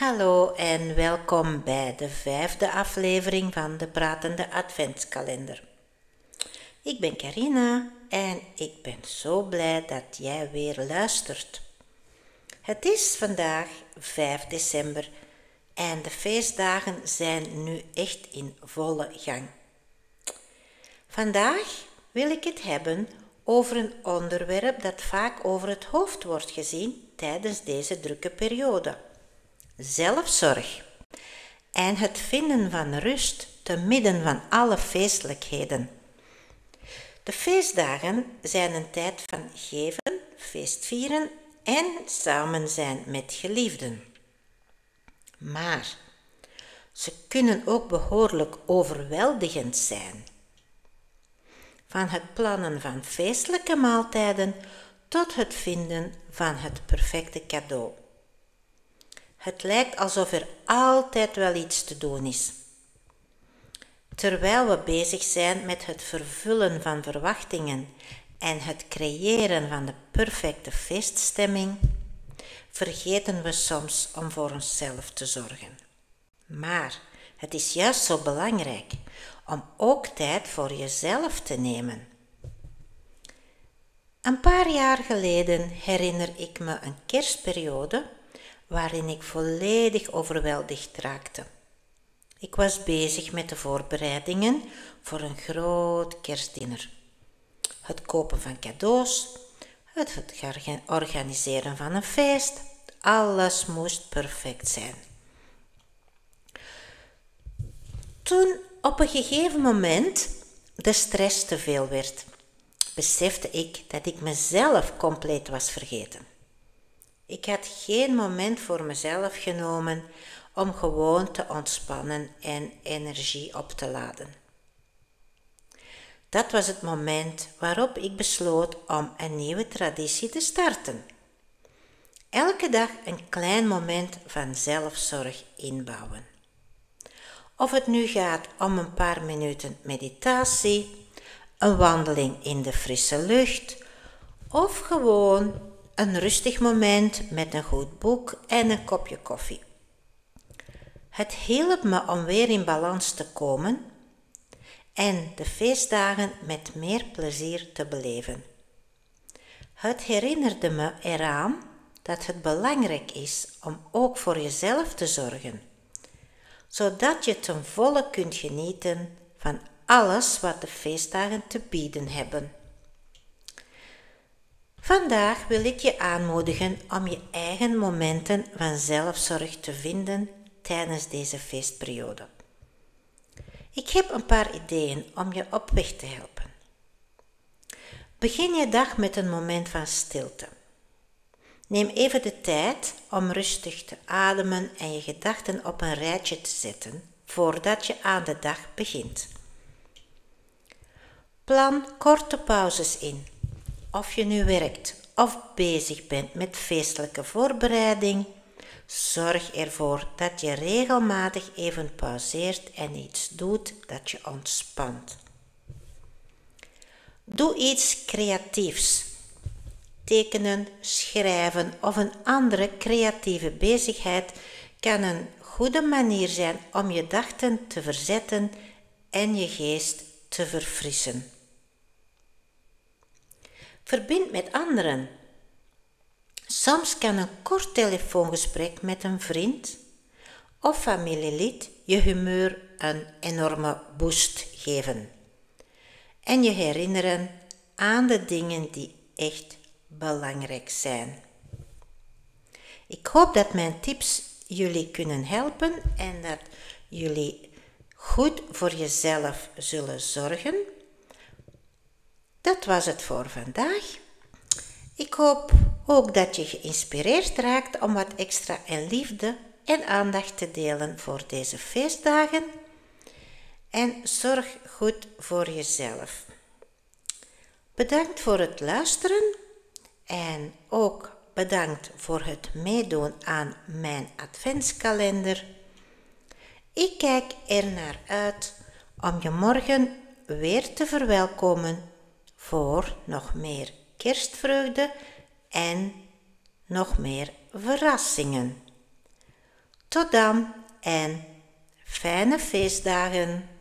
Hallo en welkom bij de 5e aflevering van de Pratende Adventskalender. Ik ben Carina en ik ben zo blij dat jij weer luistert. Het is vandaag 5 december en de feestdagen zijn nu echt in volle gang. Vandaag wil ik het hebben over een onderwerp dat vaak over het hoofd wordt gezien tijdens deze drukke periode. Zelfzorg en het vinden van rust te midden van alle feestelijkheden. De feestdagen zijn een tijd van geven, feestvieren en samen zijn met geliefden. Maar ze kunnen ook behoorlijk overweldigend zijn. Van het plannen van feestelijke maaltijden tot het vinden van het perfecte cadeau. Het lijkt alsof er altijd wel iets te doen is. Terwijl we bezig zijn met het vervullen van verwachtingen en het creëren van de perfecte feeststemming, vergeten we soms om voor onszelf te zorgen. Maar het is juist zo belangrijk om ook tijd voor jezelf te nemen. Een paar jaar geleden herinner ik me een kerstperiode waarin ik volledig overweldigd raakte. Ik was bezig met de voorbereidingen voor een groot kerstdiner. Het kopen van cadeaus, het organiseren van een feest, alles moest perfect zijn. Toen op een gegeven moment de stress te veel werd, besefte ik dat ik mezelf compleet was vergeten. Ik had geen moment voor mezelf genomen om gewoon te ontspannen en energie op te laden. Dat was het moment waarop ik besloot om een nieuwe traditie te starten. Elke dag een klein moment van zelfzorg inbouwen. Of het nu gaat om een paar minuten meditatie, een wandeling in de frisse lucht of gewoon een rustig moment met een goed boek en een kopje koffie. Het hielp me om weer in balans te komen en de feestdagen met meer plezier te beleven. Het herinnerde me eraan dat het belangrijk is om ook voor jezelf te zorgen, zodat je ten volle kunt genieten van alles wat de feestdagen te bieden hebben. Vandaag wil ik je aanmoedigen om je eigen momenten van zelfzorg te vinden tijdens deze feestperiode. Ik heb een paar ideeën om je op weg te helpen. Begin je dag met een moment van stilte. Neem even de tijd om rustig te ademen en je gedachten op een rijtje te zetten voordat je aan de dag begint. Plan korte pauzes in. Of je nu werkt of bezig bent met feestelijke voorbereiding, zorg ervoor dat je regelmatig even pauzeert en iets doet dat je ontspant. Doe iets creatiefs. Tekenen, schrijven of een andere creatieve bezigheid kan een goede manier zijn om je gedachten te verzetten en je geest te verfrissen. Verbind met anderen. Soms kan een kort telefoongesprek met een vriend of familielid je humeur een enorme boost geven en je herinneren aan de dingen die echt belangrijk zijn. Ik hoop dat mijn tips jullie kunnen helpen en dat jullie goed voor jezelf zullen zorgen. Dat was het voor vandaag. Ik hoop ook dat je geïnspireerd raakt om wat extra en liefde en aandacht te delen voor deze feestdagen. En zorg goed voor jezelf. Bedankt voor het luisteren en ook bedankt voor het meedoen aan mijn adventskalender. Ik kijk er naar uit om je morgen weer te verwelkomen voor nog meer kerstvreugde en nog meer verrassingen. Tot dan en fijne feestdagen!